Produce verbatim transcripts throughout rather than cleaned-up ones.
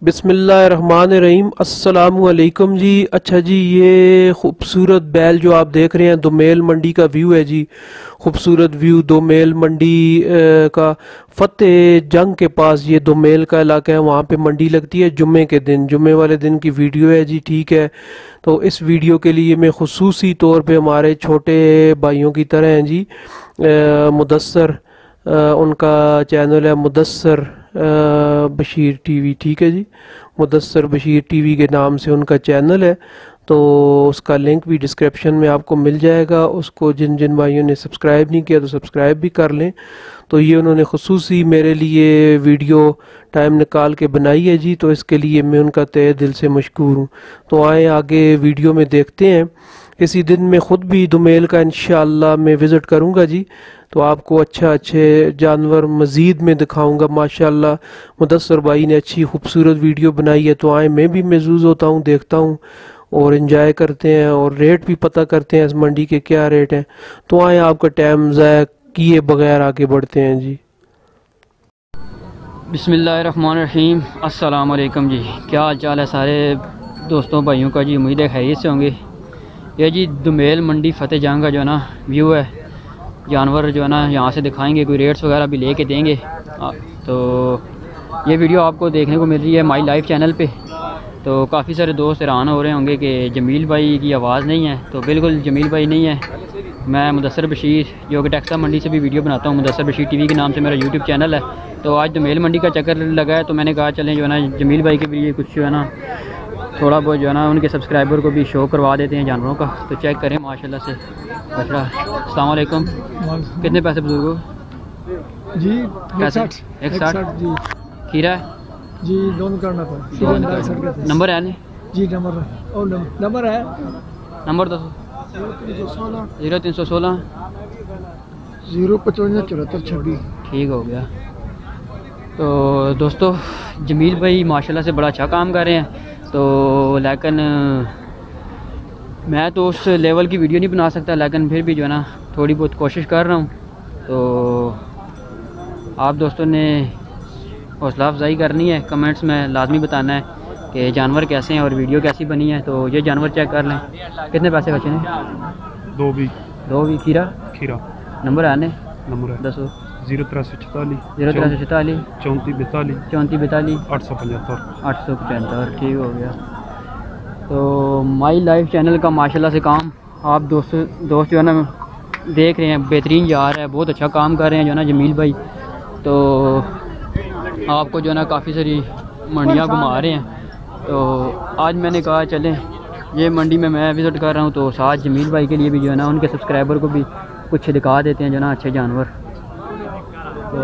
बिस्मिल्लाहिर्रहमानिर्रहीम अस्सलामुअलैकुम जी। अच्छा जी, ये खूबसूरत बैल जो आप देख रहे हैं दोमेल मंडी का व्यू है जी। खूबसूरत व्यू दोमेल मंडी का फतेह जंग के पास ये दोमेल का इलाका है। वहाँ पे मंडी लगती है जुम्मे के दिन, जुम्मे वाले दिन की वीडियो है जी। ठीक है, तो इस वीडियो के लिए मैं खुसूसी तौर पे हमारे छोटे भाइयों की तरह हैं जी। मुदस्सर उनका चैनल है मुदस्सर बशीर टीवी। ठीक है जी, मुदस्सर बशीर टीवी के नाम से उनका चैनल है, तो उसका लिंक भी डिस्क्रिप्शन में आपको मिल जाएगा। उसको जिन जिन भाइयों ने सब्सक्राइब नहीं किया तो सब्सक्राइब भी कर लें। तो ये उन्होंने खुसूसी मेरे लिए वीडियो टाइम निकाल के बनाई है जी, तो इसके लिए मैं उनका तहे दिल से मशकूर हूँ। तो आए आगे वीडियो में देखते हैं। इसी दिन मैं ख़ुद भी दुमेल का इंशाअल्लाह मैं विज़िट करूँगा जी, तो आपको अच्छा अच्छे जानवर मज़ीद में दिखाऊंगा। माशाअल्लाह मुदस्सर भाई ने अच्छी खूबसूरत वीडियो बनाई है, तो आए मैं भी महसूस होता हूँ, देखता हूँ और एंजॉय करते हैं और रेट भी पता करते हैं इस मंडी के क्या रेट हैं। तो आए आपका टाइम ज़ाया किए बगैर आगे बढ़ते हैं जी। बिस्मिल्लाहिर्रहमानिर्रहीम अस्सलाम वालेकुम जी। क्या हाल चाल है सारे दोस्तों भाइयों का जी, उम्मीद है खैरियत से होंगे। ये जी दुमेल मंडी फतेह जंग का जो है ना व्यू है, जानवर जो है ना यहाँ से दिखाएंगे, कोई रेट्स वगैरह भी लेके देंगे। आ, तो ये वीडियो आपको देखने को मिल रही है माई लाइफ चैनल पे। तो काफ़ी सारे दोस्त हैरान हो रहे होंगे कि जमील भाई की आवाज़ नहीं है, तो बिल्कुल जमील भाई नहीं है। मैं मुदस्सर बशीर जो कि टेक्सा मंडी से भी वीडियो बनाता हूँ, मुदस्सर बशीर टीवी के नाम से मेरा यूट्यूब चैनल है। तो आज दुमेल मंडी का चक्कर लगा है, तो मैंने कहा चलें जो है ना जमील भाई के लिए कुछ जो है ना थोड़ा बहुत जो है ना उनके सब्सक्राइबर को भी शो करवा देते हैं जानवरों का। तो चेक करें माशाल्लाह से बछड़ा। अस्सलाम वालेकुम। कितने पैसे बुजुर्गो जी? कैसे? एक साठ जी। खीरा जी दोनों करना पड़ा। नंबर है नहीं जी? नंबर और नंबर है, नंबर दो जीरो तीन सौ सोलह जीरो पचवंजा चौहत्तर छब्बीस। ठीक हो गया। तो दोस्तों जमील भाई माशाल्लाह से बड़ा अच्छा काम कर रहे हैं, तो लेकिन मैं तो उस लेवल की वीडियो नहीं बना सकता, लेकिन फिर भी जो है ना थोड़ी बहुत कोशिश कर रहा हूँ। तो आप दोस्तों ने हौसला अफजाई करनी है, कमेंट्स में लाजमी बताना है कि जानवर कैसे हैं और वीडियो कैसी बनी है। तो ये जानवर चेक कर लें। कितने पैसे बचे हैं? दो भी दो भी। खीरा खीरा नंबर आने नंबर है दसो। जीरो त्रै सौ चौतालीस जीरो त्रै सौ चौतालीस चौंतीस बैतालीस चौंतीस बैतालीस आठ सौ पचहत्तर आठ सौ पचहत्तर। ठीक हो गया। तो माई लाइफ चैनल का माशाल्लाह से काम आप दोस्त दोस्त जो है ना देख रहे हैं, बेहतरीन जा रहा है, बहुत अच्छा काम कर रहे हैं जो है ना जमील भाई। तो आपको जो है ना काफ़ी सारी मंडियाँ घुमा रहे हैं। तो आज मैंने कहा चलें ये मंडी में मैं विज़िट कर रहा हूँ, तो साथ जमील भाई के लिए भी जो है ना उनके सब्सक्राइबर को भी कुछ दिखा देते हैं जो ना अच्छे जानवर। तो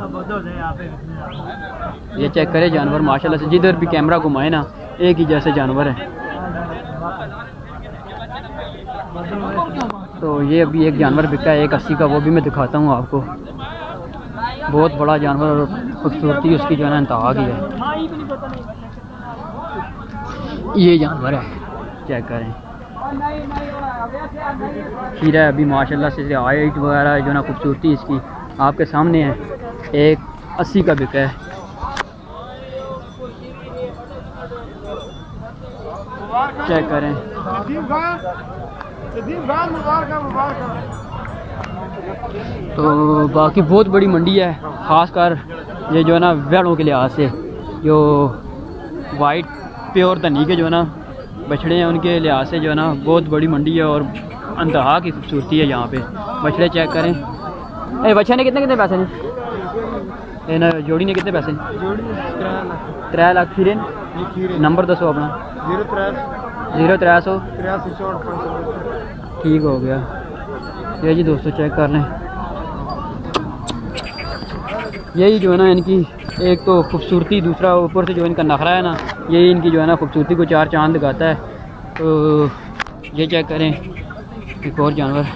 ये चेक करें जानवर माशाल्लाह से, जिधर भी कैमरा घुमाए ना एक ही जैसे जानवर है। तो ये अभी एक जानवर बिका है एक अस्सी का, वो भी मैं दिखाता हूँ आपको। बहुत बड़ा जानवर और खूबसूरती उसकी जो है ना इंतहा की है। ये जानवर है, चेक करें। खीरा है अभी माशाल्लाह से, हाइट वगैरह जो ना खूबसूरती इसकी आपके सामने है। एक अस्सी का बिका है। चेक करें। तो बाकी बहुत बड़ी मंडी है, ख़ासकर ये जो है ना भेड़ों के लिहाज से, जो वाइट प्योर धनी के जो है ना बछड़े हैं उनके लिहाज से जो है ना बहुत बड़ी मंडी है और इंतहा की खूबसूरती है यहाँ पे। बछड़े चेक करें। अरे बच्चे ने कितने कितने पैसे ने ना जोड़ी ने कितने पैसे? त्रै लाख। खीरे नंबर दसो अपना। जीरो त्रै जीरो त्रै सौ तिरासी चौंठ। ठीक हो गया। ये जी दोस्तों चेक कर लें। यही जो है ना इनकी एक तो खूबसूरती, दूसरा ऊपर से जो इनका नखरा है ना, यही इनकी जो है ना खूबसूरती को चार चांद लगाता है। तो ये चेक करें एक और जानवर।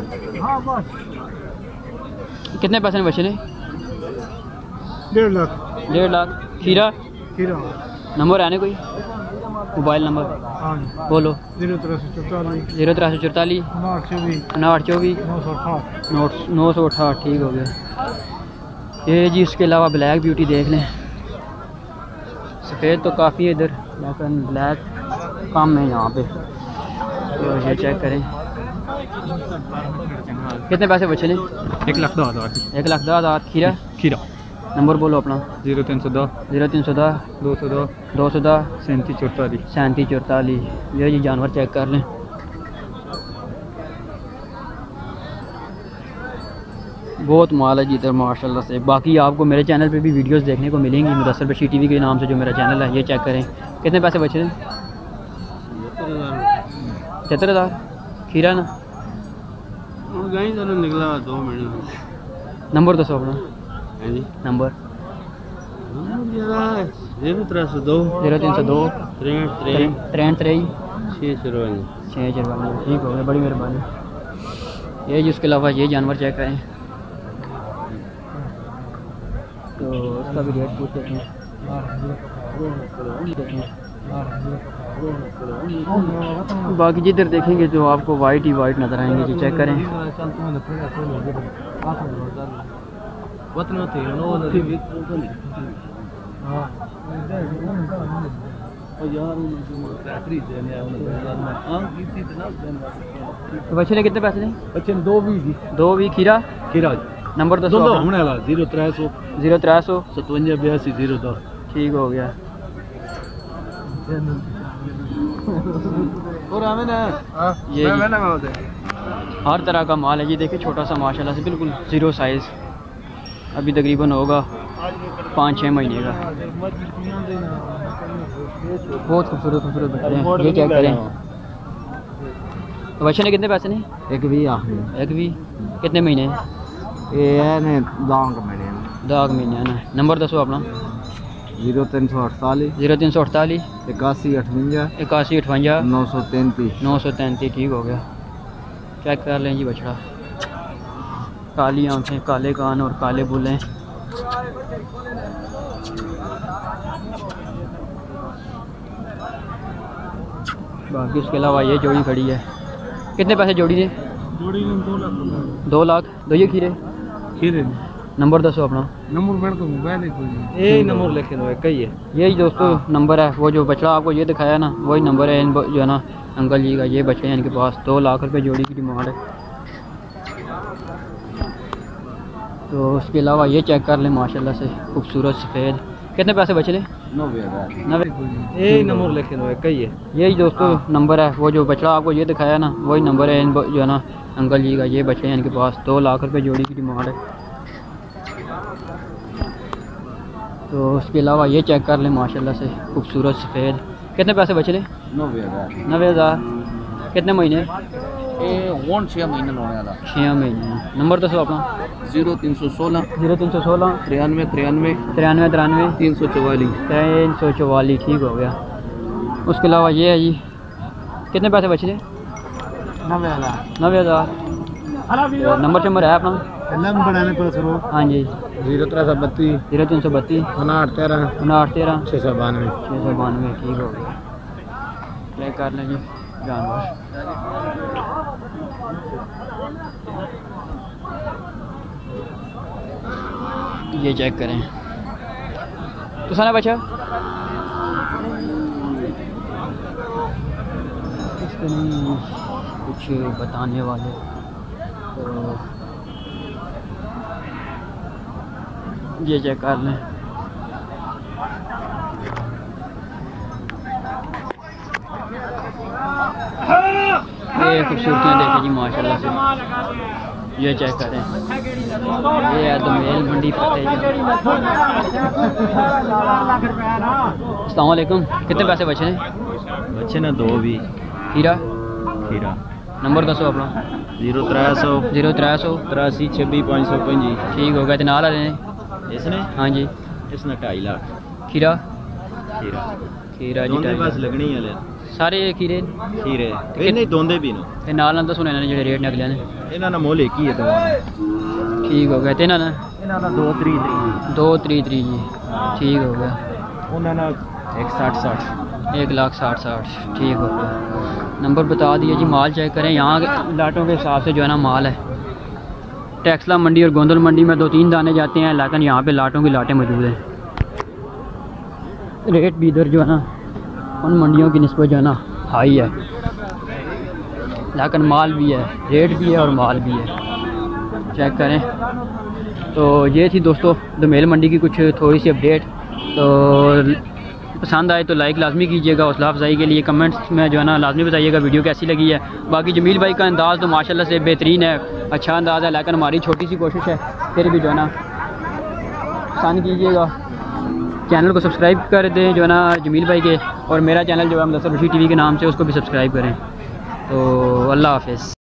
कितने पैसे में बचे ने? डेढ़ लाख डेढ़ लाख। खीरा खीरा नंबर आने कोई मोबाइल नंबर बोलो। जीरो त्रै सौ चौतालीस जीरो त्रै सौ चौतालीस उनाहठ चौबीस उनाहठ चौबीस नौ सौ अठाठ नौ नौ सौ अठाठ। ठीक हो गया। ये जी उसके अलावा ब्लैक ब्यूटी देख लें, सफ़ेद तो काफ़ी है इधर, लेकिन ब्लैक कम है यहाँ पे। तो ये चेक करें कितने पैसे बचे ने? एक लाख दो हज़ार। एक लाख दस हज़ार। खीरा खीरा नंबर बोलो अपना। जीरो तीन सौ दो जीरो तीन सौ दस दो सौ दो दो सौ दस सैंतीस चौतालीस सैंतीस चौतालीस। ये जी जानवर चेक कर लें। बहुत माल है जी इधर माशाल्लाह से। बाकी आपको मेरे चैनल पे भी वीडियोस देखने को मिलेंगी, मुदस्सर बशीर टीवी के नाम से जो मेरा चैनल है। ये चेक करें कितने पैसे बचे हैं? पचहत्तर हज़ार। खीरा ना निकला दो मिनट। नंबर दसो अपना। नंबर जीरो त्रै सौ दो जीरो तीन सौ दो त्रेंठ त्रेंठ त्रेंठ त्रेई छः चौरानवे छः चरवानवे। ठीक हो गया, बड़ी मेहरबानी। ये जी उसके अलावा ये जानवर चेक करें तो उसका भी रेट पूछ लेते हैं। बाकी जिधर देखेंगे जो आपको वाइट ही वाइट नज़र आएंगे जी। चेक करें बच्चे ने कितने पैसे ने? बच्चे दो भी दो भी। खीरा खीरा नंबर दसो। हमने वाला जीरो त्रै सौ जीरो त्रै सौ सतवंजा बयासी जीरो दो। ठीक हो गया। और हमें ना ये हर तरह का माल है जी। देखिए छोटा सा माशाल्लाह से बिल्कुल ज़ीरो साइज़, अभी तकरीबन होगा पाँच छः महीने का। बहुत खूबसूरत खूबसूरत बच्चे हैं। ये चेक करें तो बच्चे ने कितने पैसे ने? एक भी एक भी। कितने महीने? ये दांग महीने दाग महीने है ना। नंबर दसो अपना। जीरो तीन सौ अड़तालीस जीरो तीन सौ अड़तालीस इक्यासी अठवंजा इक्यासी अठवंजा नौ सौ तैंतीस नौ सौ तैंतीस। ठीक हो गया। चेक कर लें जी बछड़ा। काली आंखें, काले कान और काले बुलें। बाकी उसके अलावा ये जोड़ी खड़ी है। कितने पैसे जोड़ी ने? जोड़ी दो लाख दो लाख। दो ये खीरे खीरे। नंबर दसो अपना। नंबर मेरे को मोबाइल है यही नंबर लिखे हुए कई है। यही दोस्तों नंबर है। वो जो बछड़ा आपको ये दिखाया ना वही नंबर है इन जो है ना अंकल जी का। ये बछड़े हैं इनके पास। दो लाख रुपए जोड़ी की डिमांड है। तो उसके अलावा ये चेक कर लें माशाल्लाह से खूबसूरत सफ़ेद। कितने पैसे बचे ले? नब्बे हज़ार। नब्बे। यही नंबर लिखे हुए कई है। यही दोस्तों नंबर है। वो जो बछड़ा आपको ये दिखाया ना वही नंबर है इन जो है ना अंकल जी का। ये बछड़े हैं इनके पास। दो लाख रुपए जोड़ी की डिमांड है। तो उसके अलावा ये चेक कर लें माशाल्लाह से खूबसूरत सफ़ेद। कितने पैसे बचे ले? नब्बे हज़ार। नब्बे हज़ार। कितने महीने? वन छः महीने लोने वाला। छः महीने। नंबर दसो अपना। जीरो तीन सौ सोलह जीरो तीन सौ सोलह तिरानवे तिरानवे तिरानवे तिरानवे तीन सौ चवालीस तीन सौ चवालीस। ठीक हो गया। उसके अलावा ये है जी। कितने पैसे बचे थे? नब्बे हज़ार। नब्बे हज़ार। नंबर शंबर है अपना? हाँ जी। जीरो त्रै सौ बत्तीस जीरो तीन सौ बत्तीस उनाहठ तेरह उनाहठ तेरह छः सौ बानवे छः सौ बानवे। ठीक हो गया। चेक कर लें जी जानवर। ये चेक करें तो सारा बचा इसके नहीं कुछ बताने वाले। तो ये चेक कर लें। ये खूबसूरतियाँ देखें जी माशाल्लाह से। ये चेक करें। ये है दोमेल मंडी फतेह। अस्सलाम वालेकुम। कितने पैसे बचे हैं? बच्चे ना दो भी। खीरा खीरा नंबर दसो अपना। जीरो त्रै सौ जीरो त्रै सौ तिरासी छब्बी पाँच सौ पंजी। ठीक हो गया। तो नाल वाले ने? इसने हाँ जी। इसने ढाई लाख। खीरा खीरा खीरा जी दोंदे ढाई बस लाख। लगनी है सारे खीरे खीरे ਇਹ ਨਹੀਂ ਦੋਂਦੇ ਵੀ ਨੇ ਤੇ ਨਾਲ ਨਾਲ ਦੱਸੋ ਇਹਨਾਂ ਨੇ ਜਿਹੜੇ ਰੇਟ ਨਿਕਲੇ ਨੇ। ਇਹਨਾਂ ਦਾ ਮੁੱਲ ਇੱਕ ਹੀ ਹੈ ਤਾਂ ਠੀਕ ਹੋ ਗਿਆ। ਤੇ ਇਹਨਾਂ ਦਾ ਇਹਨਾਂ ਦਾ ਦੋ ਤਰੀਕ ਤਰੀਕ दो त्री त्री जी। ठीक हो गया। ਉਹਨਾਂ ਦਾ एक साठ साठ एक लाख साठ साठ। ठीक हो गया। नंबर बता दिए जी। माल चेक करें। यहाँ के लाटों के हिसाब से जो है ना माल है। टेक्सला मंडी और गोंदल मंडी में दो तीन दाने जाते हैं, लेकिन यहाँ पे लाटों की लाटें मौजूद हैं। रेट भी इधर जो है ना उन मंडियों की निस्बत जो है ना हाई है, लेकिन माल भी है, रेट भी है और माल भी है। चेक करें। तो ये थी दोस्तों दुमेल मंडी की कुछ थोड़ी सी अपडेट। तो पसंद आए तो लाइक लाजमी कीजिएगा, हौसला अफजाई के लिए कमेंट्स में जो है ना लाजमी बताइएगा वीडियो कैसी लगी है। बाकी जमील भाई का अंदाज़ तो माशाल्लाह से बेहतरीन है, अच्छा अंदाज़ है, लेकिन हमारी छोटी सी कोशिश है, फिर भी जो है ना पसंद कीजिएगा। चैनल को सब्सक्राइब कर दें जो है ना जमील भाई के, और मेरा चैनल जो है मुदस्सिर बशीर टीवी के नाम से, उसको भी सब्सक्राइब करें। तो अल्लाह हाफ़िज़।